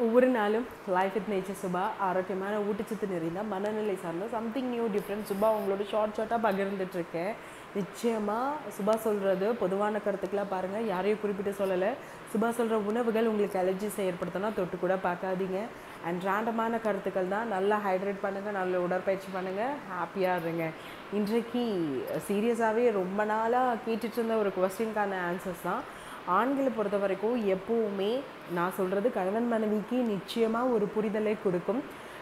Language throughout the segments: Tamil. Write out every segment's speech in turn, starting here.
ஒவ்வொரு நாளும் லைஃப் வித் நேச்சர் சுபா ஆரோக்கியமான ஊட்டச்சத்து நிறைந்த மனநிலை சார்ந்த சம்திங் நியூ டிஃப்ரெண்ட் சுபா உங்களோட ஷார்ட்டாக பகிர்ந்துட்டுருக்கேன். நிச்சயமாக சுபா சொல்கிறது பொதுவான கருத்துக்களாக பாருங்கள், யாரையும் குறிப்பிட்டு சொல்லலை. சுபா சொல்கிற உணவுகள் உங்களுக்கு அலர்ஜிஸை ஏற்படுத்தினா தொட்டு கூட பார்க்காதீங்க. அண்ட் ரேண்டமான கருத்துக்கள் தான். நல்லா ஹைட்ரேட் பண்ணுங்கள், நல்ல உடற்பயிற்சி பண்ணுங்கள், ஹாப்பியாக இருங்க. இன்றைக்கு சீரியஸாகவே ரொம்ப நாளாக கேட்டுட்டு இருந்த ஒரு கொஸ்டின்கான ஆன்சர்ஸ் தான். ஆண்களை பொறுத்த வரைக்கும் எப்போவுமே நான் சொல்கிறது கணவன் மனைவிக்கு நிச்சயமாக ஒரு புரிதலை கொடுக்கும்.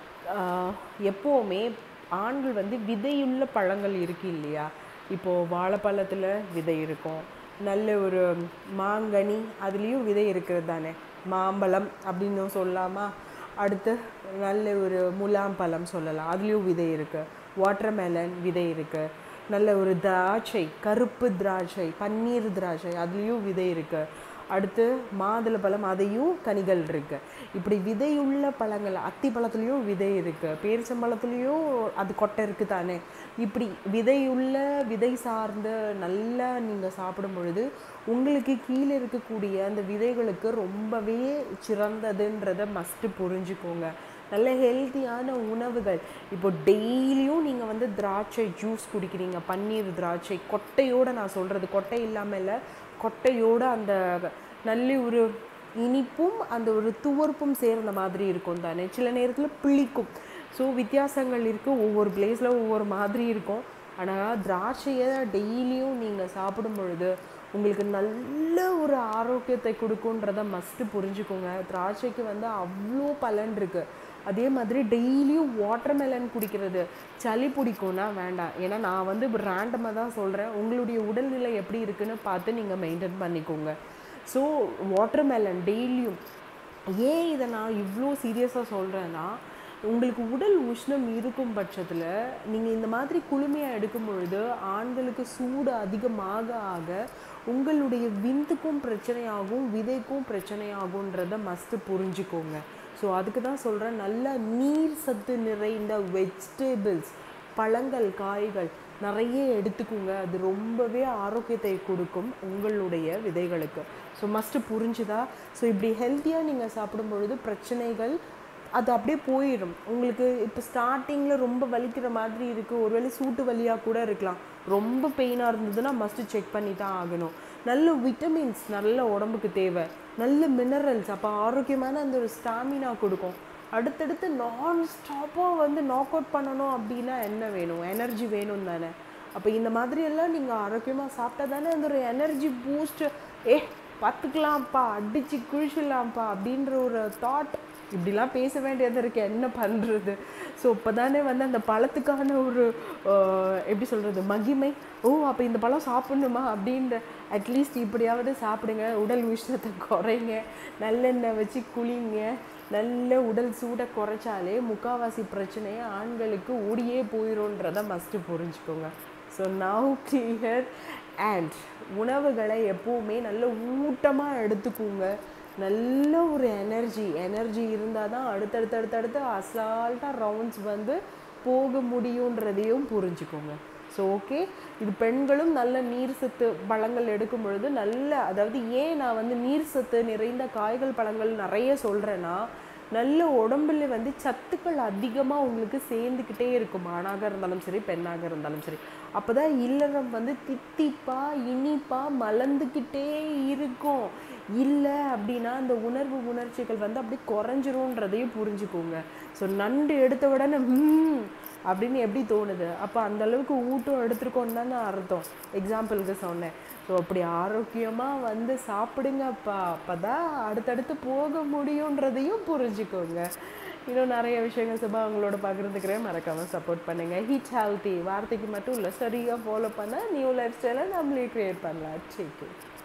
எப்போவுமே ஆண்கள் விதையுள்ள பழங்கள் இருக்குது இல்லையா? இப்போது வாழைப்பழத்தில் விதை இருக்கும், நல்ல ஒரு மாங்கனி அதுலேயும் விதை இருக்கிறது தானே, மாம்பழம் அப்படின்னு சொல்லலாமா? அடுத்து நல்ல ஒரு முலாம்பழம் சொல்லலாம், அதுலேயும் விதை இருக்குது. வாட்டர்மெலன் விதை இருக்குது. நல்ல ஒரு திராட்சை, கருப்பு திராட்சை, பன்னீர் திராட்சை, அதுலேயும் விதை இருக்குது. அடுத்து மாதுளை பழம், அதையும் கனிகள் இருக்குது. இப்படி விதையுள்ள பழங்கள், அத்தி பழத்துலேயும் விதை இருக்குது, பேரிச்சம்பழத்துலேயும் அது கொட்டை இருக்குது தானே. இப்படி விதையுள்ள விதை சார்ந்த நல்லா நீங்கள் சாப்பிடும் பொழுது உங்களுக்கு கீழே இருக்கக்கூடிய அந்த விதைகளுக்கு ரொம்பவே சிறந்ததுன்றதை மஸ்ட்டு புரிஞ்சுக்கோங்க. நல்ல ஹெல்த்தியான உணவுகள். இப்போ டெய்லியும் நீங்கள் திராட்சை ஜூஸ் குடிக்கிறீங்க, பன்னீர் திராட்சை கொட்டையோடு, நான் சொல்கிறது கொட்டை இல்லாமல் இல்லை, கொட்டையோடு அந்த நல்ல ஒரு இனிப்பும் அந்த ஒரு துவர்ப்பும் சேர்ந்த மாதிரி இருக்கும் தானே. சில நேரத்தில் பிளிக்கும். ஸோ வித்தியாசங்கள் இருக்குது, ஒவ்வொரு பிளேஸில் ஒவ்வொரு மாதிரி இருக்கும். ஆனால் திராட்சையை டெய்லியும் நீங்கள் சாப்பிடும் பொழுது உங்களுக்கு நல்ல ஒரு ஆரோக்கியத்தை கொடுக்குன்றதை மஸ்ட்டு புரிஞ்சுக்கோங்க. திராட்சைக்கு அவ்வளோ பலன் இருக்குது. அதே மாதிரி டெய்லியும் வாட்டர்மெலன் குடிக்கிறது. சளி பிடிக்கும்னா வேண்டாம். ஏன்னா நான் ரேண்டமாக தான் சொல்கிறேன், உங்களுடைய உடல்நிலை எப்படி இருக்குன்னு பார்த்து நீங்கள் மெயின்டைன் பண்ணிக்கோங்க. ஸோ வாட்டர்மெலன் டெய்லியும். ஏன் இதை நான் இவ்வளோ சீரியஸாக சொல்கிறேன்னா, உங்களுக்கு உடல் உஷ்ணம் இருக்கும் பட்சத்தில் நீங்கள் இந்த மாதிரி குளுமையாக எடுக்கும் பொழுது ஆண்களுக்கு சூடு அதிகமாக ஆக உங்களுடைய விந்துக்கும் பிரச்சனையாகும், விதைக்கும் பிரச்சனையாகுன்றதை மஸ்ட்டு புரிஞ்சுக்கோங்க. ஸோ அதுக்கு தான் சொல்கிறேன், நல்ல நீர் சத்து நிறைந்த வெஜிடபிள்ஸ், பழங்கள், காய்கள் நிறைய எடுத்துக்கோங்க. அது ரொம்பவே ஆரோக்கியத்தை கொடுக்கும் உங்களுடைய விதைகளுக்கு. ஸோ மஸ்ட்டு புரிஞ்சுதா? ஸோ இப்படி ஹெல்த்தியாக நீங்கள் சாப்பிடும் பொழுது பிரச்சனைகள் அது அப்படியே போயிடும். உங்களுக்கு இப்போ ஸ்டார்டிங்கில் ரொம்ப வலிக்கிற மாதிரி இருக்குது, ஒருவேளை சூட்டு வலியாக கூட இருக்கலாம். ரொம்ப பெயினாக இருந்ததுன்னா மஸ்ட்டு செக் பண்ணி தான் ஆகணும். நல்ல விட்டமின்ஸ் நல்ல உடம்புக்கு தேவை, நல்ல மினரல்ஸ், அப்போ ஆரோக்கியமான அந்த ஒரு ஸ்டாமினா கொடுக்கும். அடுத்தடுத்து நான் ஸ்டாப்பாக நாக் அவுட் பண்ணணும் அப்படின்னா என்ன வேணும்? எனர்ஜி வேணும் தானே. அப்போ இந்த மாதிரியெல்லாம் நீங்கள் ஆரோக்கியமாக சாப்பிட்டா தானே அந்த ஒரு எனர்ஜி பூஸ்ட், பார்த்துக்கலாம்ப்பா, அடித்து குழிச்சிடலாம்ப்பா அப்படின்ற ஒரு தாட். இப்படிலாம் பேச வேண்டியது இருக்குது, என்ன பண்ணுறது? ஸோ இப்போ தானே அந்த பழத்துக்கான ஒரு எப்படி சொல்கிறது மகிமை. அப்போ இந்த பழம் சாப்பிட்ணுமா அப்படின்ற அட்லீஸ்ட் இப்படியாவது சாப்பிடுங்க, உடல் உஷ்ணத்தை குறைங்க, நல்லெண்ணெய் வச்சு குளிங்க. நல்ல உடல் சூடை குறைச்சாலே முக்கால்வாசி பிரச்சனையை ஆண்களுக்கு ஓடியே போயிடும்ன்றதை மஸ்ட்டு புரிஞ்சுக்கோங்க. So now clear. அண்ட் உணவுகளை எப்போவுமே நல்ல ஊட்டமாக எடுத்துக்கோங்க. நல்ல ஒரு எனர்ஜி இருந்தால் தான் அடுத்தடுத்து அசால்ட்டாக ரவுண்ட்ஸ் போக முடியுன்றதையும் புரிஞ்சுக்கோங்க. ஸோ ஓகே, இது பெண்களும் நல்ல நீர் சத்து பழங்கள் எடுக்கும் பொழுது நல்ல, அதாவது ஏன் நான் நீர் சத்து நிறைந்த காய்கள் பழங்கள் நிறைய சொல்கிறேன்னா, நல்ல உடம்புல சத்துக்கள் அதிகமாக உங்களுக்கு சேர்ந்துக்கிட்டே இருக்கும், ஆணாக இருந்தாலும் சரி பெண்ணாக இருந்தாலும் சரி. அப்போ தான் இல்லறம் தித்திப்பாக இனிப்பாக மலர்ந்துக்கிட்டே இருக்கும். இல்லை அப்படின்னா அந்த உணர்ச்சிகள் அப்படி குறைஞ்சிரும்ன்றதையும் புரிஞ்சுக்கோங்க. ஸோ நண்டு எடுத்த உடனே அப்படின்னு எப்படி தோணுது? அப்போ அந்தளவுக்கு ஊட்டம் எடுத்துருக்கோன்னு தானே அர்த்தம். எக்ஸாம்பிளுக்கு சொன்னேன். ஸோ அப்படி ஆரோக்கியமாக சாப்பிடுங்கப்பா, அப்போ தான் அடுத்தடுத்து போக முடியுன்றதையும் புரிஞ்சுக்கோங்க. இன்னும் நிறைய விஷயங்கள் சுபா அவங்களோட பகிர்ந்துக்கிறேன். மறக்காமல் சப்போர்ட் பண்ணுங்கள். ஹீட் ஹெல்த்தி வார்த்தைக்கு மட்டும் இல்லை, சரியாக ஃபாலோ பண்ணால் நியூ லைஃப் ஸ்டைலை நம்மளே க்ரியேட் பண்ணலாம். சரி.